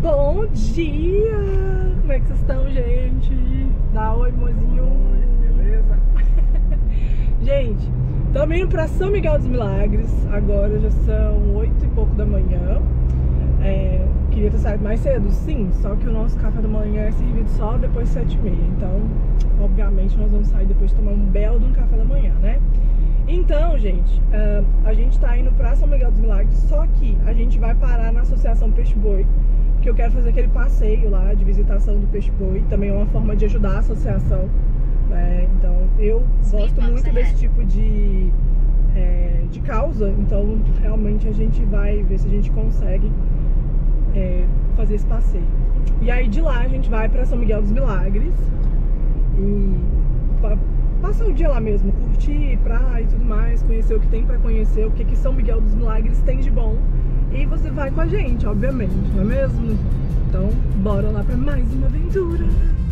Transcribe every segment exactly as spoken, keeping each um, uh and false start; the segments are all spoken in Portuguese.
Bom dia! Como é que vocês estão, gente? Dá oi, mozinho. Oi, beleza? Gente, estamos indo para São Miguel dos Milagres. Agora já são oito e pouco da manhã. É, queria ter saído mais cedo, sim. Só que o nosso café da manhã é servido só depois de sete e meia. Então, obviamente, nós vamos sair depois de tomar um belo de um café da manhã, né? Então, gente, uh, a gente tá indo pra São Miguel dos Milagres, só que a gente vai parar na Associação Peixe Boi, porque eu quero fazer aquele passeio lá de visitação do Peixe Boi, também é uma forma de ajudar a associação, né? Então, eu gosto muito desse tipo de, é, de causa, então realmente a gente vai ver se a gente consegue é, fazer esse passeio. E aí de lá a gente vai pra São Miguel dos Milagres e passar o dia lá mesmo, curtir praia e tudo mais, conhecer o que tem pra conhecer, o que que São Miguel dos Milagres tem de bom. E você vai com a gente, obviamente, não é mesmo? Então, bora lá pra mais uma aventura!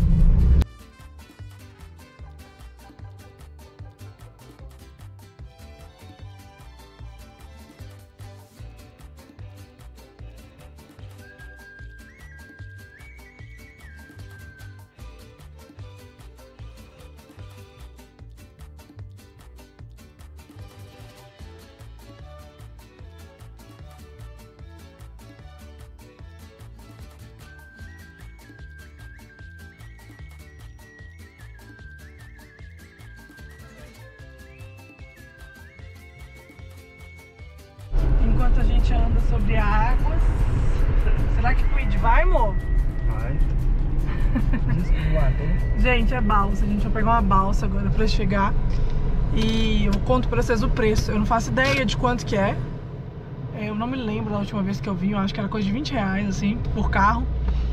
Enquanto a gente anda sobre águas. Será que o Quid vai, amor? Vai. Desculpa, gente, é balsa. A gente vai pegar uma balsa agora pra chegar. E eu conto pra vocês o preço. Eu não faço ideia de quanto que é. Eu não me lembro da última vez que eu vim. Eu acho que era coisa de vinte reais, assim, por carro.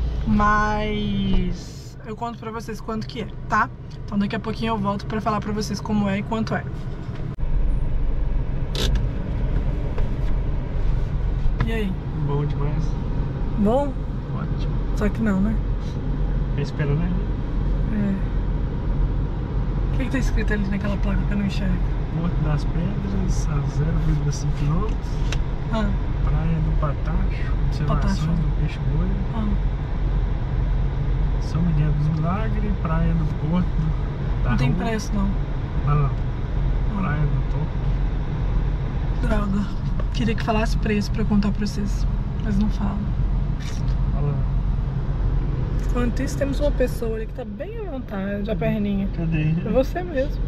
Mas eu conto pra vocês quanto que é, tá? Então daqui a pouquinho eu volto pra falar pra vocês como é e quanto é. E aí? Bom demais. Bom? Ótimo. Só que não, né? Tá esperando aí? É. O que que tá escrito ali naquela placa que eu não enxergo? Porto das Pedras, a zero vírgula cinco quilômetros. Ah. Praia do Patacho, observações Patacho. do Peixe Boi. Ah. São Miguel dos Milagres, Praia do Porto. Da Não tem Rua. preço, não. Ah, não. Ah. Praia do Topo. Droga. Queria que falasse preço pra eu contar pra vocês, mas não falo. Fala. Enquanto isso, temos uma pessoa ali que tá bem à vontade, a perninha. Cadê? É você mesmo.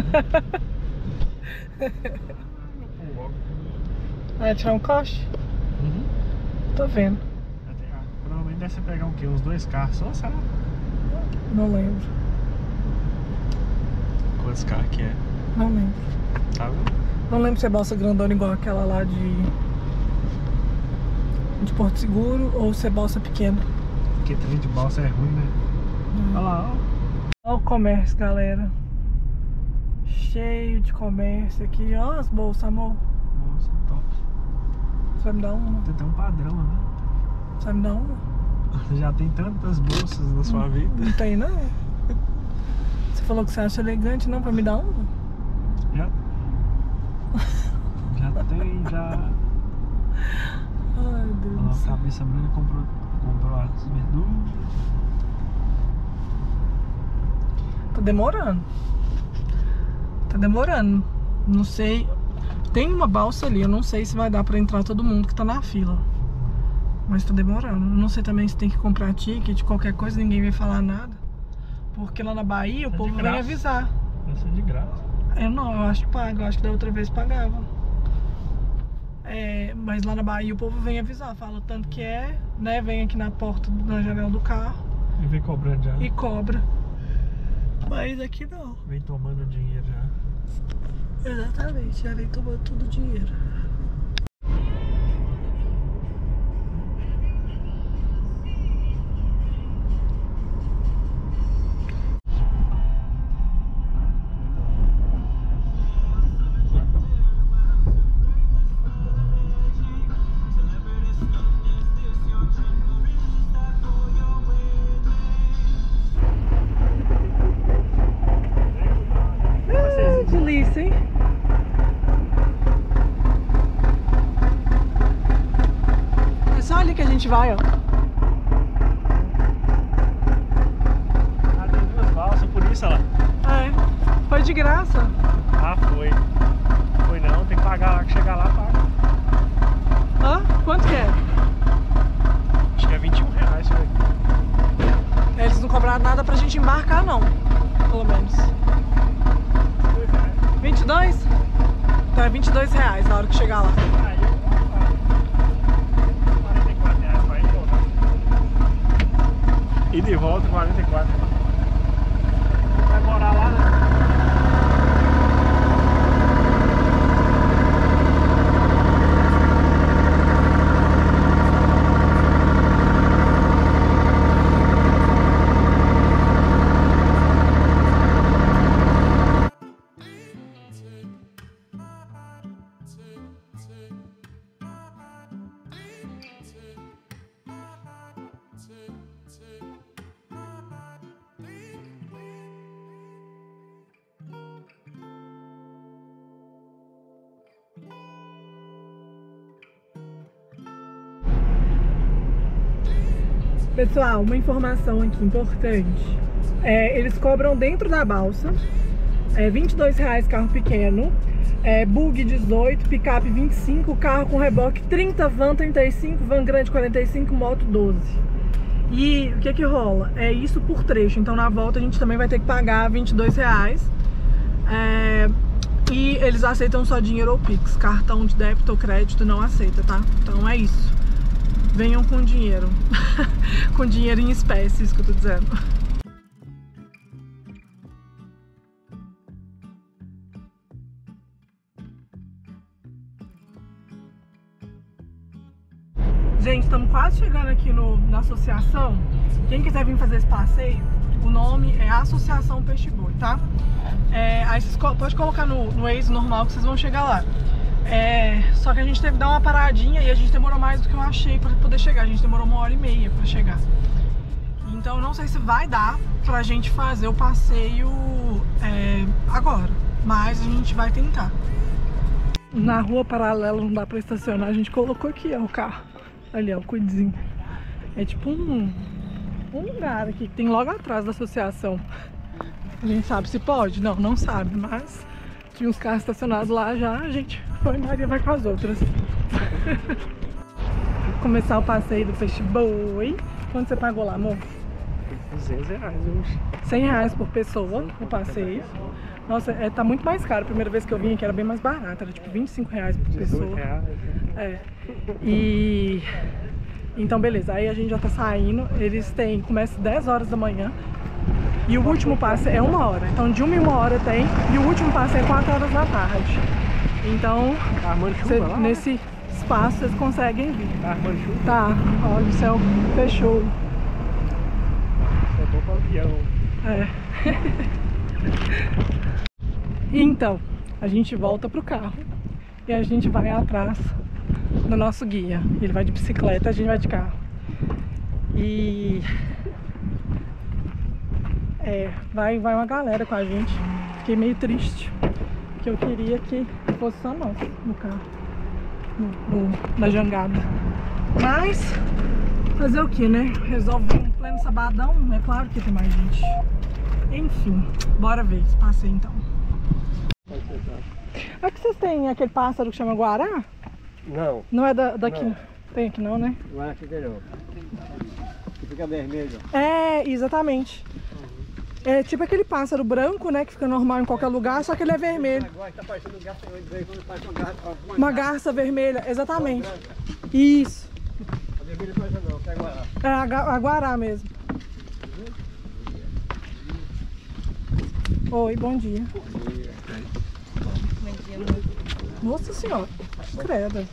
Vai tirar um coche? Uhum. Tô vendo. Ah, provavelmente deve ser pegar o quê? Uns dois carros só, sabe? Não lembro. Quantos carros que é? Não lembro. Tá vendo? Não lembro se é balsa grandona igual aquela lá de de Porto Seguro ou se é balsa pequena. Porque trem de balsa é ruim, né? Hum. Olha lá, ó. Olha o comércio, galera. Cheio de comércio aqui. Olha as bolsas, amor. Bolsa top. Você vai me dar uma? Tem até um padrão, né? Você vai me dar uma? Já tem tantas bolsas na sua vida. Não tem, não? Você falou que você acha elegante, não? Pra me dar uma? Já. Já tem, já. Ai, Deus. Olha lá, a cabeça branca comprou, comprou as verduras. Tá demorando. Tá demorando. Não sei. Tem uma balsa ali. Eu não sei se vai dar pra entrar todo mundo que tá na fila. Mas tá demorando. Eu não sei também se tem que comprar ticket, qualquer coisa, ninguém vai falar nada. Porque lá na Bahia o É povo de vem graça. avisar. Vai ser de graça. Eu não, eu acho que paga. Eu acho que da outra vez pagava. É, mas lá na Bahia o povo vem avisar. Fala o tanto que é, né? Vem aqui na porta, na janela do carro E vem cobrando já. e cobra. Mas aqui não. Vem tomando dinheiro já. Exatamente, já vem tomando todo o dinheiro. delícia, hein? É só ali que a gente vai, ó. graça. Ah, foi. Foi não, tem que pagar lá, que chegar lá, paga. Hã? Quanto que é? Acho que é vinte e um reais isso aqui. Eles não cobraram nada pra gente embarcar, não. Pelo menos. vinte e dois? Então é vinte e dois reais na hora que chegar lá. Aí eu vou lá. quarenta e quatro reais pra ir e voltar. E de volta, quarenta e quatro. Vai morar lá, né? Pessoal, uma informação aqui importante. É, eles cobram dentro da balsa é, vinte e dois reais carro pequeno, é, bug dezoito, picape vinte e cinco, carro com reboque trinta, van trinta e cinco, van grande quarenta e cinco, moto doze. E o que que rola? É isso por trecho, então na volta a gente também vai ter que pagar vinte e dois reais. É, e eles aceitam só dinheiro ou Pix, cartão de débito ou crédito não aceita, tá? Então é isso. Venham com dinheiro. Com dinheiro em espécie, isso que eu tô dizendo. Gente, estamos quase chegando aqui no, na associação. Quem quiser vir fazer esse passeio, o nome é Associação Peixe Boi, tá? É, aí vocês podem colocar no, no Waze normal que vocês vão chegar lá. É, só que a gente teve que dar uma paradinha e a gente demorou mais do que eu achei pra poder chegar. A gente demorou uma hora e meia pra chegar. Então não sei se vai dar pra gente fazer o passeio é, agora, mas a gente vai tentar. Na rua paralela não dá pra estacionar, a gente colocou aqui ó, o carro. Ali ó, o cuidezinho. É tipo um, um lugar aqui que tem logo atrás da associação. A gente sabe se pode? Não, não sabe, mas tinha uns carros estacionados lá já, a gente foi, Maria vai com as outras. Começar o passeio do Peixe Boi. Quanto você pagou lá, amor? duzentos reais hoje. cem reais por pessoa o passeio. Nossa, é, tá muito mais caro. A primeira vez que eu vim aqui era bem mais barato, era tipo vinte e cinco reais por pessoa. Reais. É. E então beleza, aí a gente já tá saindo. Eles têm, começa dez horas da manhã. E o último passe é uma hora. Então de uma em uma hora tem. E o último passe é quatro horas da tarde. Então, Tá armando chuva cê, lá, nesse né? espaço vocês conseguem vir. Tá armando chuva? Tá, olha o céu fechou. Só tô com o avião. É. Então, a gente volta pro carro e a gente vai atrás do nosso guia. Ele vai de bicicleta, a gente vai de carro. E é, vai, vai uma galera com a gente. Fiquei meio triste, porque eu queria que fosse só nós no carro, no, no, na jangada. Mas fazer o que, né? Resolve vir um pleno sabadão, é claro que tem mais gente. Enfim, bora ver esse passeio então. Aqui vocês têm aquele pássaro que chama guará? Não. Não é da, daqui? Não. Tem aqui não, né? Não é aqui não. Que fica vermelho. É, exatamente. É tipo aquele pássaro branco, né? Que fica normal em qualquer lugar, só que ele é vermelho. Agora tá parecendo garça, quando faz uma garça. Uma, Uma garça vermelha, exatamente. Isso. A vermelha faz não, pega lá. É a, ga- a guará mesmo. Oi, bom dia. Nossa senhora, credo.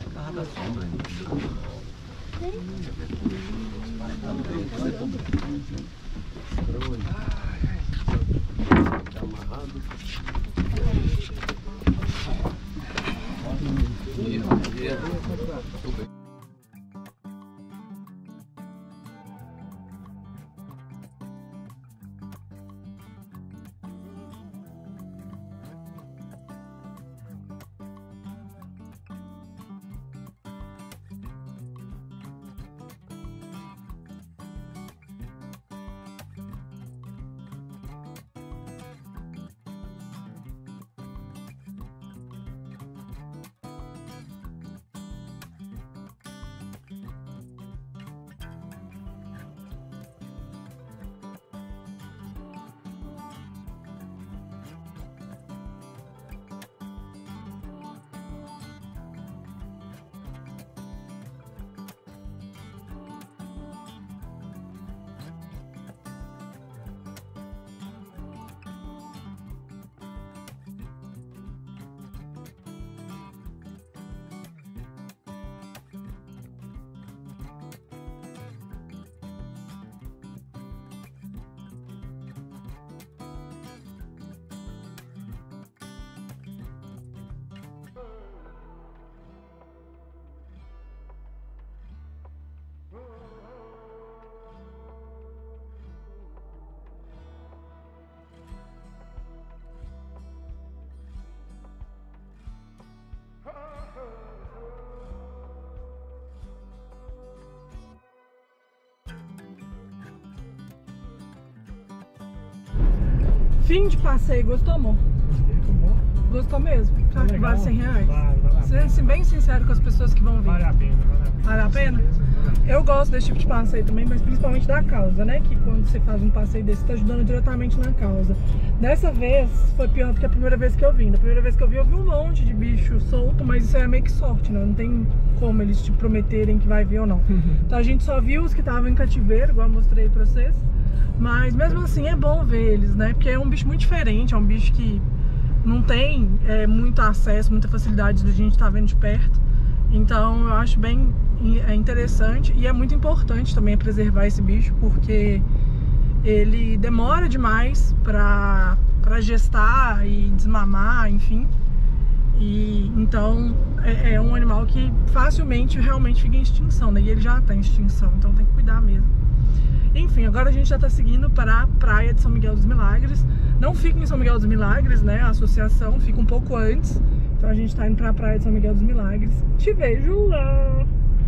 Fim de passeio, gostou, amor? Gostei, foi bom. Gostou mesmo? Você acha que vale cem reais? Vale, vale a pena. Sendo bem sincero com as pessoas que vão vir. Vale a pena, vale a pena. Vale a pena? Eu gosto desse tipo de passeio também, mas principalmente da causa, né? Que quando você faz um passeio desse, você tá ajudando diretamente na causa. Dessa vez foi pior do que a primeira vez que eu vim. Da primeira vez que eu vim, eu vi um monte de bicho solto, mas isso é meio que sorte, né? Não tem como eles te prometerem que vai vir ou não. Uhum. Então a gente só viu os que estavam em cativeiro, igual eu mostrei pra vocês. Mas mesmo assim é bom ver eles, né? Porque é um bicho muito diferente, é um bicho que não tem é, muito acesso, muita facilidade de a gente estar vendo de perto. Então eu acho bem é interessante e é muito importante também preservar esse bicho, porque ele demora demais pra, pra gestar e desmamar, enfim. E então é, é um animal que facilmente realmente fica em extinção, né? E ele já está em extinção, então tem que cuidar mesmo. Enfim, agora a gente já está seguindo para a praia de São Miguel dos Milagres. Não fica em São Miguel dos Milagres, né? A associação fica um pouco antes. Então a gente está indo para a praia de São Miguel dos Milagres. Te vejo lá!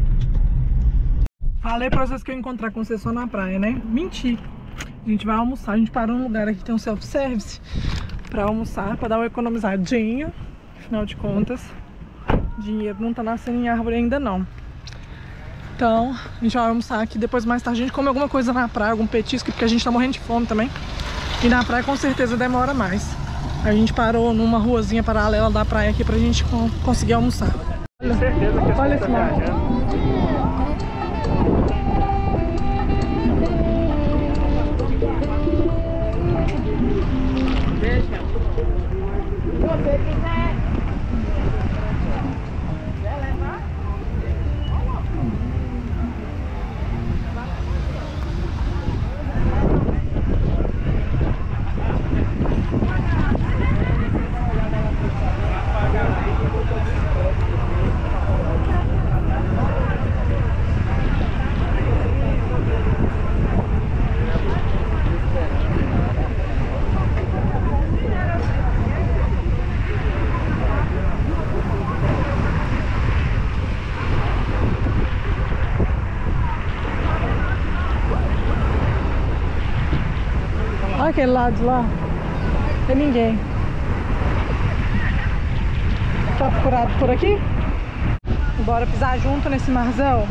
Falei para vocês que eu ia encontrar com vocês só na praia, né? Menti! A gente vai almoçar, a gente parou num lugar aqui que tem um self-service para almoçar, para dar uma economizadinha. Afinal de contas, dinheiro não tá nascendo em árvore ainda não. Então, a gente vai almoçar aqui, depois mais tarde a gente come alguma coisa na praia, algum petisco, porque a gente tá morrendo de fome também. E na praia com certeza demora mais. A gente parou numa ruazinha paralela da praia aqui pra gente conseguir almoçar. Tenho certeza que Olha esse mar. Deixa. Se você quiser. Quer levar? Olha aquele lado de lá. Não tem ninguém. Tá procurado por aqui? Bora pisar junto nesse marzão.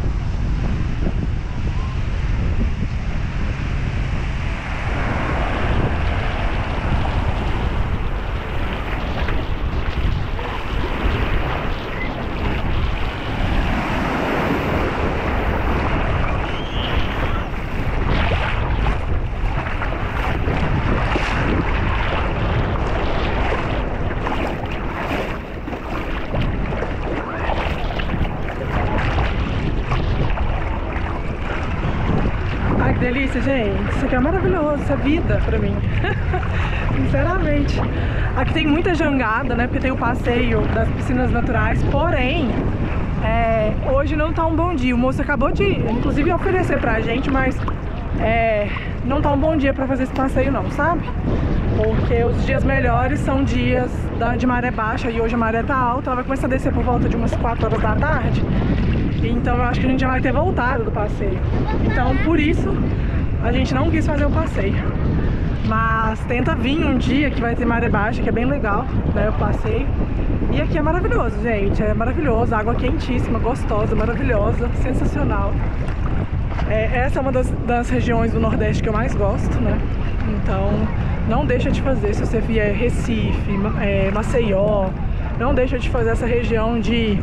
Delícia, gente. Isso aqui é maravilhoso, isso é vida pra mim. Sinceramente. Aqui tem muita jangada, né? Porque tem o passeio das piscinas naturais. Porém, é, hoje não tá um bom dia. O moço acabou de, inclusive, oferecer pra gente, mas é, não tá um bom dia pra fazer esse passeio não, sabe? Porque os dias melhores são dias da, de maré baixa e hoje a maré tá alta. Ela vai começar a descer por volta de umas quatro horas da tarde. Então eu acho que a gente já vai ter voltado do passeio. Então por isso a gente não quis fazer o passeio. Mas tenta vir um dia que vai ter maré baixa, que é bem legal, né, o passeio. E aqui é maravilhoso, gente, é maravilhoso, água quentíssima, gostosa, maravilhosa, sensacional. É, essa é uma das, das regiões do Nordeste que eu mais gosto, né? Então não deixa de fazer, se você vier Recife, é, Maceió, não deixa de fazer essa região de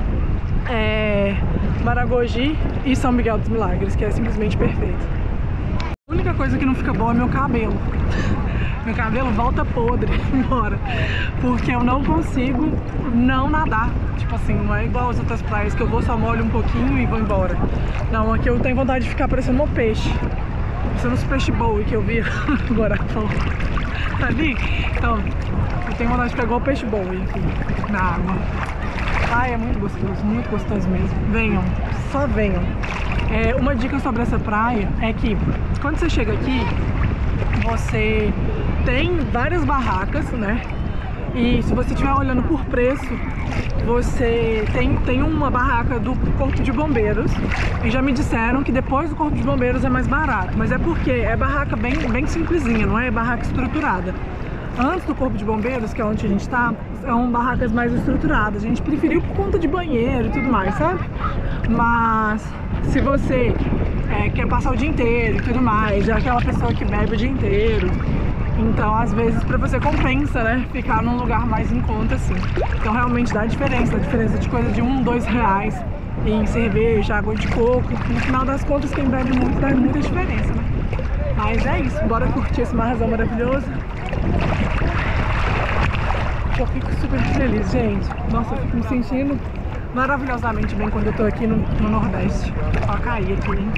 É, Maragogi e São Miguel dos Milagres, que é simplesmente perfeito. A única coisa que não fica boa é meu cabelo. Meu cabelo volta podre embora, porque eu não consigo não nadar. Tipo assim, não é igual as outras praias que eu vou, só molho um pouquinho e vou embora. Não, aqui eu tenho vontade de ficar parecendo um peixe. Parecendo os peixes boa que eu vi agora. Tá ali? Então, eu tenho vontade de pegar o peixe boa aqui na água. Ai, é muito gostoso, muito gostoso mesmo. Venham, só venham. É, uma dica sobre essa praia é que quando você chega aqui, você tem várias barracas, né? E se você estiver olhando por preço, você tem, tem uma barraca do Corpo de Bombeiros. E já me disseram que depois do Corpo de Bombeiros é mais barato. Mas é porque é barraca bem, bem simplesinha, não é barraca estruturada. Antes do Corpo de Bombeiros, que é onde a gente tá, são barracas mais estruturadas. A gente preferiu por conta de banheiro e tudo mais, sabe? Mas se você é, quer passar o dia inteiro e tudo mais, é aquela pessoa que bebe o dia inteiro, então às vezes pra você compensa, né, ficar num lugar mais em conta assim. Então realmente dá diferença, dá diferença de coisa de um, dois reais em cerveja, água de coco. No final das contas, quem bebe muito dá muita diferença, né? Mas é isso, bora curtir esse marzão maravilhoso. Eu fico super feliz, gente. Nossa, eu fico me sentindo maravilhosamente bem quando eu tô aqui no, no Nordeste. Ó, caí aqui, hein?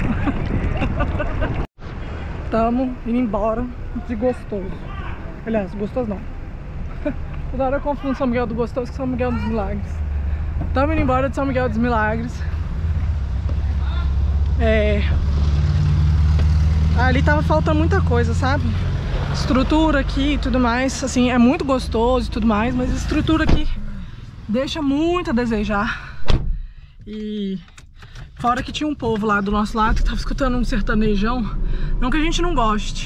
Tamo indo embora de Gostoso. Aliás, Gostoso não. Toda hora eu confundo São Miguel do Gostoso com São Miguel dos Milagres. Tamo indo embora de São Miguel dos Milagres. É... Ali tava faltando muita coisa, sabe? Estrutura aqui e tudo mais, assim, é muito gostoso e tudo mais, mas a estrutura aqui deixa muito a desejar. E fora que tinha um povo lá do nosso lado que tava escutando um sertanejão, não que a gente não goste,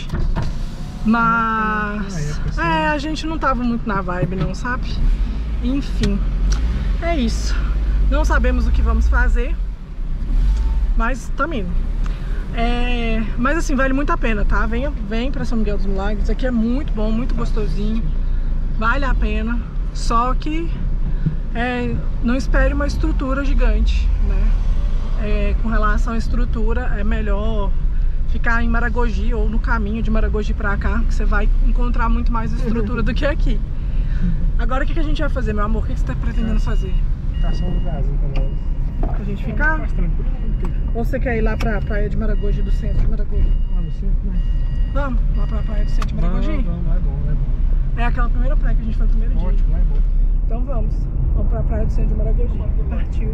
mas é, a gente não tava muito na vibe não, sabe? Enfim, é isso. Não sabemos o que vamos fazer, mas também É, mas assim, vale muito a pena, tá? Venha, vem pra São Miguel dos Milagres, aqui é muito bom, muito gostosinho, vale a pena, só que é, não espere uma estrutura gigante, né? É, com relação à estrutura, é melhor ficar em Maragogi ou no caminho de Maragogi pra cá, que você vai encontrar muito mais estrutura do que aqui. Agora o que, que a gente vai fazer, meu amor? O que, que você tá pretendendo fazer? Tá só um lugarzinho pra nós. Pra gente ficar? Mais tranquilo. Ou você quer ir lá pra praia de Maragogi, do centro de Maragogi? Ah, no centro, né? Vamos lá pra praia do centro de Maragogi? Vamos, vamos, lá é bom, lá é bom. É aquela primeira praia que a gente foi no primeiro dia. Ótimo, lá é bom. Então vamos. Vamos pra praia do centro de Maragogi. Partiu.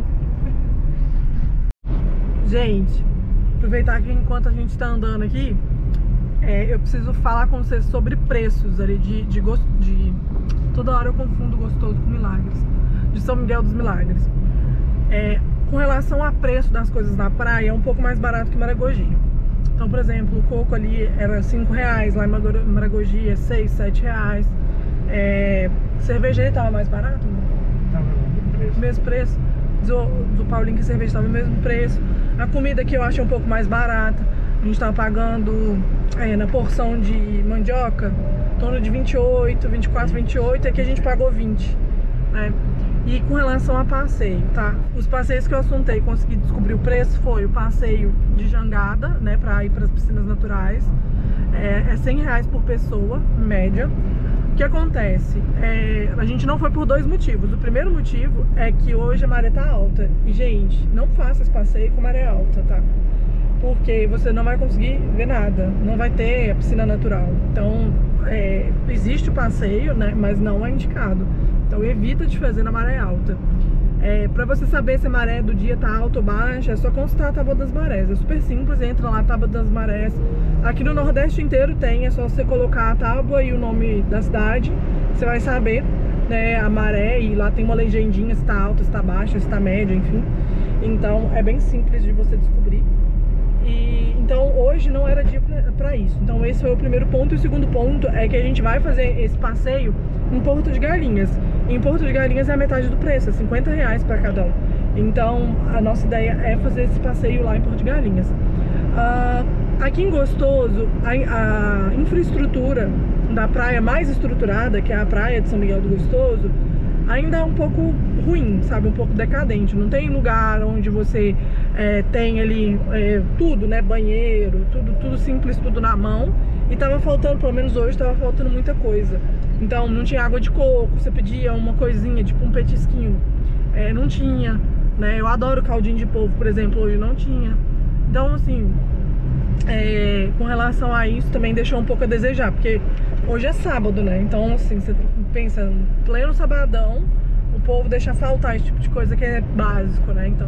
Gente, aproveitar que enquanto a gente tá andando aqui, é, eu preciso falar com vocês sobre preços ali de, de, gosto, de... Toda hora eu confundo Gostoso com Milagres. De São Miguel dos Milagres. É, com relação a preço das coisas na praia, é um pouco mais barato que Maragogi. Então, por exemplo, o coco ali era cinco reais, lá em Maragogi é seis, sete reais. É, cerveja estava mais barato? Tava no preço. Mesmo preço. Do, do Paulinho, que a cerveja estava no mesmo preço. A comida aqui eu achei um pouco mais barata. A gente estava pagando é, na porção de mandioca em torno de vinte e oito, vinte e quatro, vinte e oito, e aqui a gente pagou vinte, né? E com relação a passeio, tá? Os passeios que eu assuntei e consegui descobrir o preço foi o passeio de jangada, né? Pra ir para as piscinas naturais. É, é cem reais por pessoa, média. O que acontece? É, a gente não foi por dois motivos. O primeiro motivo é que hoje a maré tá alta. E, gente, não faça esse passeio com maré alta, tá? Porque você não vai conseguir ver nada. Não vai ter a piscina natural. Então, é, existe o passeio, né? Mas não é indicado. Então evita de fazer na maré alta. É, pra você saber se a maré do dia tá alta ou baixa, é só consultar a tábua das marés. É super simples, entra lá, tábua das marés. Aqui no Nordeste inteiro tem, é só você colocar a tábua e o nome da cidade. Você vai saber, né, a maré, e lá tem uma legendinha se tá alta, se tá baixa, se tá média, enfim. Então é bem simples de você descobrir. E, então hoje não era dia pra, pra isso. Então esse foi o primeiro ponto. E o segundo ponto é que a gente vai fazer esse passeio em Porto de Galinhas. Em Porto de Galinhas é a metade do preço, é cinquenta reais para cada um. Então a nossa ideia é fazer esse passeio lá em Porto de Galinhas. uh, Aqui em Gostoso, a, a infraestrutura da praia mais estruturada, que é a praia de São Miguel do Gostoso, ainda é um pouco ruim, sabe? Um pouco decadente. Não tem lugar onde você é, tem ali é, tudo, né? Banheiro, tudo, tudo simples, tudo na mão. E tava faltando, pelo menos hoje, tava faltando muita coisa. Então não tinha água de coco, você pedia uma coisinha, tipo um petisquinho, é, não tinha, né? Eu adoro caldinho de polvo, por exemplo, hoje não tinha. Então, assim, é, com relação a isso também deixou um pouco a desejar, porque hoje é sábado, né? Então, assim, você pensa, pleno sabadão, o povo deixa faltar esse tipo de coisa que é básico, né? Então,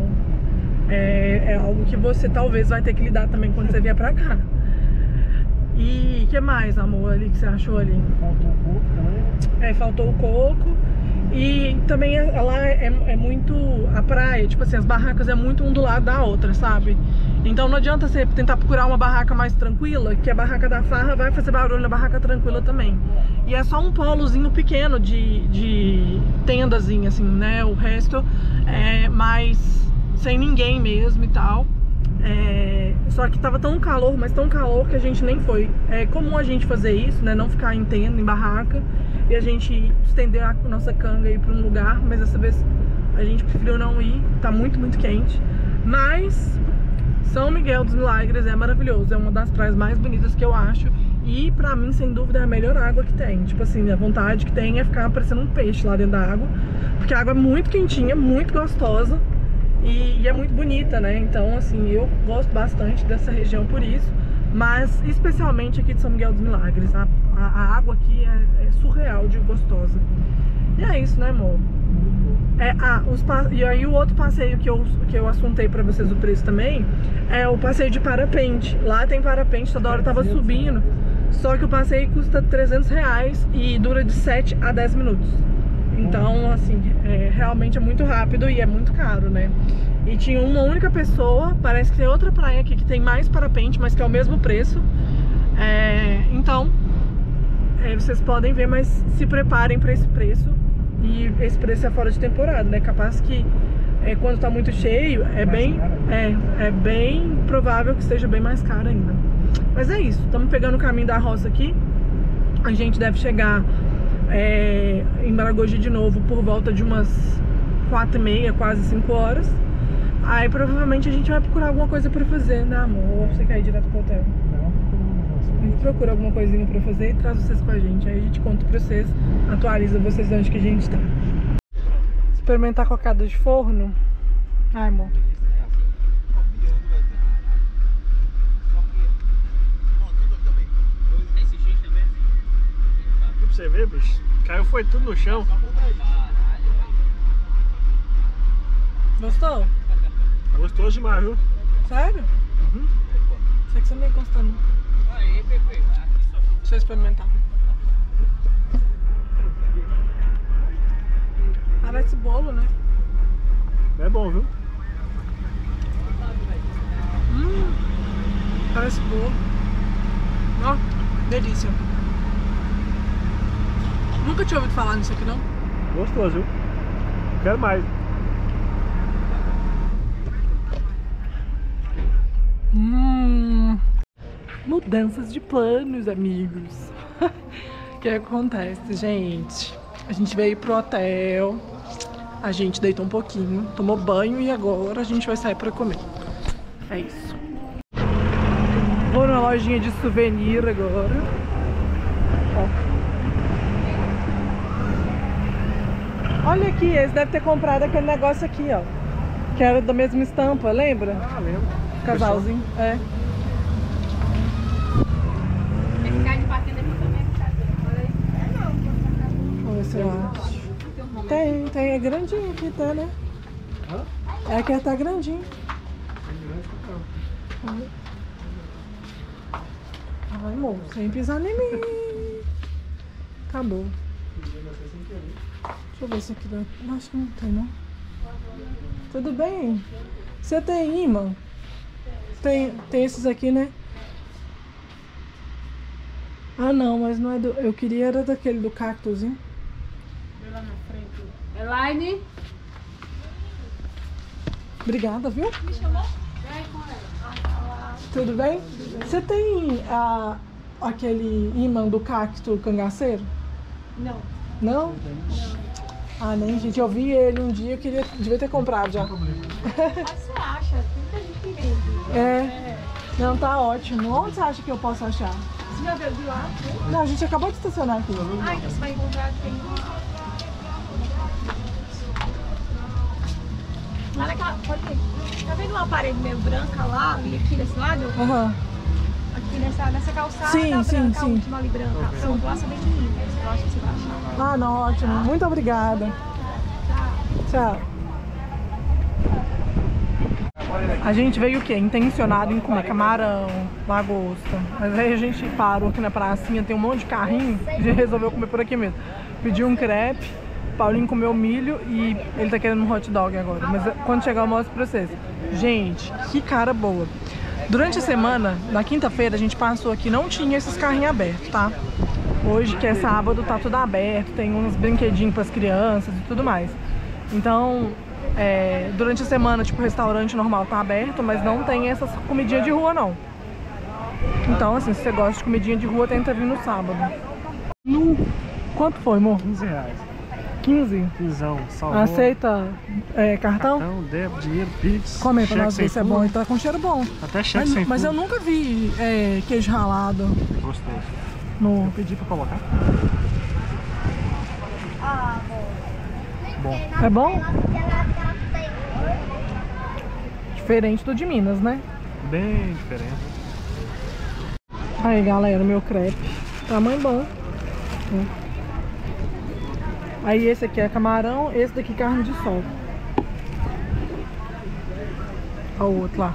é, é algo que você talvez vai ter que lidar também quando você vier pra cá. E o que mais, amor, ali que você achou ali? Faltou um pouco também. É, faltou o coco. E também lá é, é muito... A praia, tipo assim, as barracas é muito um do lado da outra, sabe? Então não adianta você tentar procurar uma barraca mais tranquila, que a barraca da farra vai fazer barulho na barraca tranquila também. E é só um polozinho pequeno de, de tendazinha, assim, né? O resto é mais sem ninguém mesmo e tal. É, só que tava tão calor, mas tão calor que a gente nem foi. É comum a gente fazer isso, né? Não ficar em tenda, em barraca, e a gente estender a nossa canga aí pra um lugar, mas dessa vez a gente preferiu não ir, tá muito, muito quente. Mas São Miguel dos Milagres é maravilhoso, é uma das praias mais bonitas que eu acho. E pra mim, sem dúvida, é a melhor água que tem. Tipo assim, a vontade que tem é ficar parecendo um peixe lá dentro da água, porque a água é muito quentinha, muito gostosa. E, e é muito bonita, né? Então, assim, eu gosto bastante dessa região por isso. Mas, especialmente aqui de São Miguel dos Milagres. A, a, a água aqui é, é surreal de gostosa. E é isso, né, amor? É, ah, os, e aí o outro passeio que eu, que eu assuntei pra vocês o preço também é o passeio de parapente. Lá tem parapente, toda hora tava subindo. Só que o passeio custa trezentos reais e dura de sete a dez minutos. Então, assim, é, realmente é muito rápido e é muito caro, né? E tinha uma única pessoa, parece que tem outra praia aqui que tem mais parapente, mas que é o mesmo preço. É, então, é, vocês podem ver, mas se preparem para esse preço. E esse preço é fora de temporada, né? Capaz que é, quando tá muito cheio, é bem, é, é bem provável que esteja bem mais caro ainda. Mas é isso, estamos pegando o caminho da roça aqui. A gente deve chegar... É, em Maragogi de novo por volta de umas quatro e meia, quase cinco horas. Aí provavelmente a gente vai procurar alguma coisa pra fazer, né, amor? Ou você quer ir direto pro hotel? Não, a gente procura alguma coisinha pra fazer e traz vocês com a gente. Aí a gente conta pra vocês, atualiza vocês onde que a gente tá. Experimentar cocada de forno. Ai, amor. Você vê, bicho? Caiu, foi tudo no chão. Gostou? Gostoso demais, viu? Sério? Uhum. Sei que você nem gosta não. Deixa eu experimentar. Parece bolo, né? É bom, viu? Hum, parece bolo. Ó, delícia. Nunca tinha ouvido falar nisso aqui, não? Gostoso, viu? Quero mais. Hum, mudanças de planos, amigos. O que acontece, gente? A gente veio pro hotel, a gente deitou um pouquinho, tomou banho e agora a gente vai sair pra comer. É isso. Vou na lojinha de souvenir agora. Ó. Olha aqui, eles devem ter comprado aquele negócio aqui, ó. Que era da mesma estampa, lembra? Ah, lembro. Casalzinho, é. Esse cara de batendo aqui também é brincadeira. Vamos ver se eu acho. Tem, tem, é grandinho aqui, tá, né? É que tá grandinho. Ai, amor, sem pisar em mim. Acabou. Deixa eu ver se aqui dá. Acho que não tem, não. Tudo bem? Você tem imã? Tem, tem esses aqui, né? Ah, não, mas não é do... Eu queria era daquele do cactus, hein? Lá na frente. Elaine? Obrigada, viu? Me chamou? Vem com ela. Tudo bem? Você tem a, aquele imã do cacto cangaceiro? Não. Não? Não. Ah, nem, gente. Eu vi ele um dia, eu queria, devia ter comprado já. Mas você acha? Tem muita gente que vende. É. É. Não, tá ótimo. Onde você acha que eu posso achar? Você já veio de lá? Né? Não, a gente acabou de estacionar aqui. Ah, então você vai encontrar tem. Lá naquela. Pode ver. Tá vendo uma parede meio branca lá, ali aqui desse lado? Aham. Aqui nessa, nessa calçada Sim, branca, sim, a sim. última ali branca. Pronto, lá você vem de mim. Eu acho que você vai achar. Ah, não, ótimo. Muito obrigada. Tchau. A gente veio o quê? Intencionado em comer camarão, lagosta. Mas aí a gente parou aqui na pracinha, tem um monte de carrinho, a gente resolveu comer por aqui mesmo. pedi um crepe, Paulinho comeu milho e ele tá querendo um hot dog agora. Mas quando chegar eu mostro pra vocês. Gente, que cara boa. Durante a semana, na quinta-feira, a gente passou aqui, não tinha esses carrinhos abertos, tá? Hoje, que é sábado, tá tudo aberto, tem uns brinquedinhos pras crianças e tudo mais. Então, é, durante a semana, tipo, o restaurante normal tá aberto, mas não tem essas comidinhas de rua, não. Então, assim, se você gosta de comidinha de rua, tenta vir no sábado. No... Quanto foi, amor? quinze reais. quinze? Quinzão, salvou. Aceita é, cartão? Cartão, débito, dinheiro, pix. Come aí pra cheque nós ver se é sem bom. fundo. Ele tá com cheiro bom. Até cheque Mas, sem mas eu fundo. nunca vi é, queijo ralado Gostoso. no... Eu pedi pra colocar. Bom. É bom? Diferente do de Minas, né? Bem diferente. Aí, galera, meu crepe. Tamanho bom. Aí esse aqui é camarão, esse daqui carne de sol. Olha o outro lá.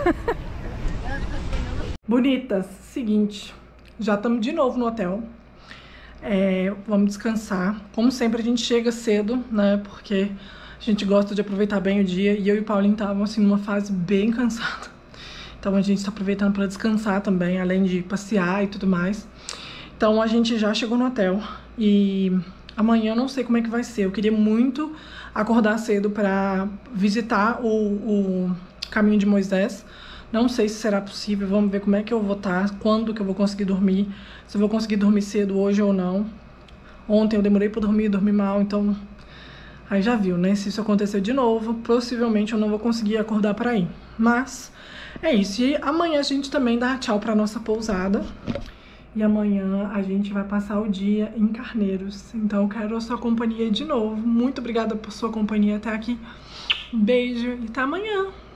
Bonitas, seguinte, já estamos de novo no hotel. É, vamos descansar. Como sempre, a gente chega cedo, né? Porque a gente gosta de aproveitar bem o dia. E eu e o Paulinho estavam assim numa fase bem cansada. Então a gente está aproveitando para descansar também, além de passear e tudo mais. Então a gente já chegou no hotel e amanhã eu não sei como é que vai ser. Eu queria muito acordar cedo para visitar o, o Caminho de Moisés. Não sei se será possível, vamos ver como é que eu vou estar, quando que eu vou conseguir dormir, se eu vou conseguir dormir cedo hoje ou não. Ontem eu demorei para dormir, dormi mal, então aí já viu, né? Se isso acontecer de novo, possivelmente eu não vou conseguir acordar para ir. Mas é isso, e amanhã a gente também dá tchau para nossa pousada. E amanhã a gente vai passar o dia em Carneiros. Então eu quero a sua companhia de novo. Muito obrigada por sua companhia até aqui. Um beijo e até amanhã.